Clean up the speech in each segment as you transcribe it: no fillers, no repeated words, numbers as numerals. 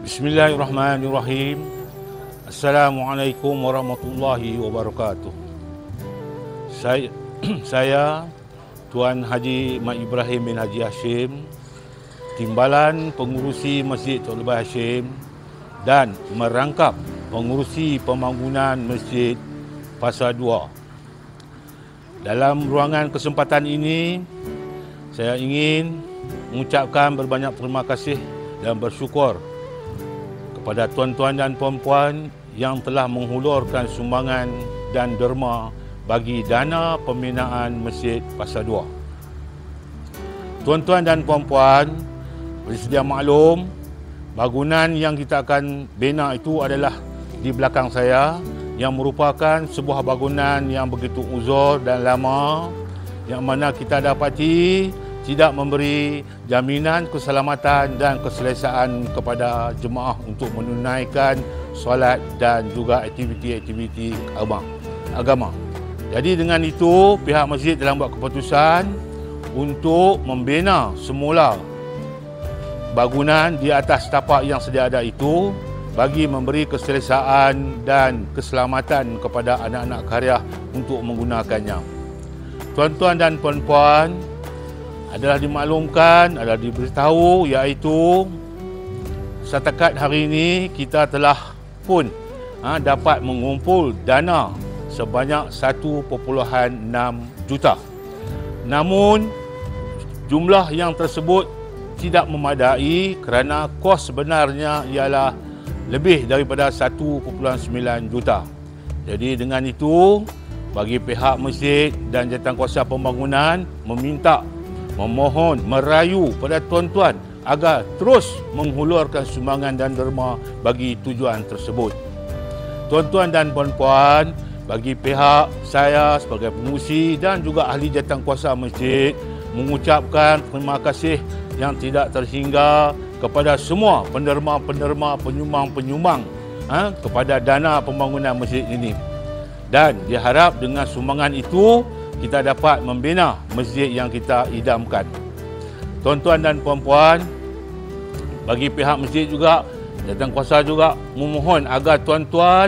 Bismillahirrahmanirrahim. Assalamualaikum warahmatullahi wabarakatuh. Saya Tuan Haji Mat Ibrahim bin Haji Hashim, Timbalan Pengurusi Masjid Tok Lebah Hashim dan merangkap pengurusi pembangunan Masjid Pasar 2. Dalam ruangan kesempatan ini, saya ingin mengucapkan berbanyak terima kasih dan bersyukur kepada tuan-tuan dan puan-puan yang telah menghulurkan sumbangan dan derma bagi dana pembinaan Masjid Pasar 2. Tuan-tuan dan puan-puan, bersedia maklum, bangunan yang kita akan bina itu adalah di belakang saya, yang merupakan sebuah bangunan yang begitu uzur dan lama, yang mana kita dapati tidak memberi jaminan keselamatan dan keselesaan kepada jemaah untuk menunaikan solat dan juga aktiviti-aktiviti agama. Jadi dengan itu, pihak masjid telah buat keputusan untuk membina semula bangunan di atas tapak yang sedia ada itu bagi memberi keselesaan dan keselamatan kepada anak-anak karya untuk menggunakannya. Tuan-tuan dan puan-puan, adalah dimaklumkan, adalah diberitahu, iaitu setakat hari ini kita telah pun dapat mengumpul dana sebanyak 1.6 juta. Namun jumlah yang tersebut tidak memadai kerana kos sebenarnya ialah lebih daripada 1.9 juta. Jadi dengan itu, bagi pihak masjid dan jawatankuasa pembangunan memohon, merayu pada tuan-tuan agar terus menghulurkan sumbangan dan derma bagi tujuan tersebut. Tuan-tuan dan puan-puan, bagi pihak saya sebagai pengurusi dan juga ahli jawatankuasa masjid mengucapkan terima kasih yang tidak terhingga kepada semua penderma-penderma, penyumbang-penyumbang kepada dana pembangunan masjid ini. Dan diharap dengan sumbangan itu kita dapat membina masjid yang kita idamkan. Tuan-tuan dan puan-puan, bagi pihak masjid juga, jawatankuasa juga memohon agar tuan-tuan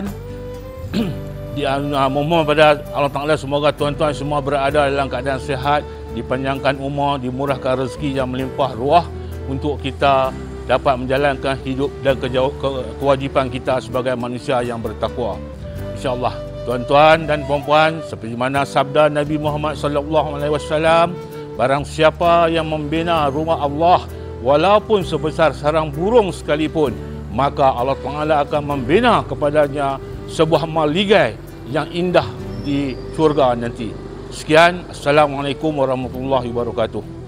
memohon pada Allah Ta'ala semoga tuan-tuan semua berada dalam keadaan sihat, dipanjangkan umur, dimurahkan rezeki yang melimpah ruah untuk kita dapat menjalankan hidup dan kewajipan kita sebagai manusia yang bertakwa. InsyaAllah. Tuan-tuan dan puan-puan, seperti mana sabda Nabi Muhammad SAW, barang siapa yang membina rumah Allah walaupun sebesar sarang burung sekalipun, maka Allah Ta'ala akan membina kepadanya sebuah maligai yang indah di syurga nanti. Sekian, Assalamualaikum warahmatullahi wabarakatuh.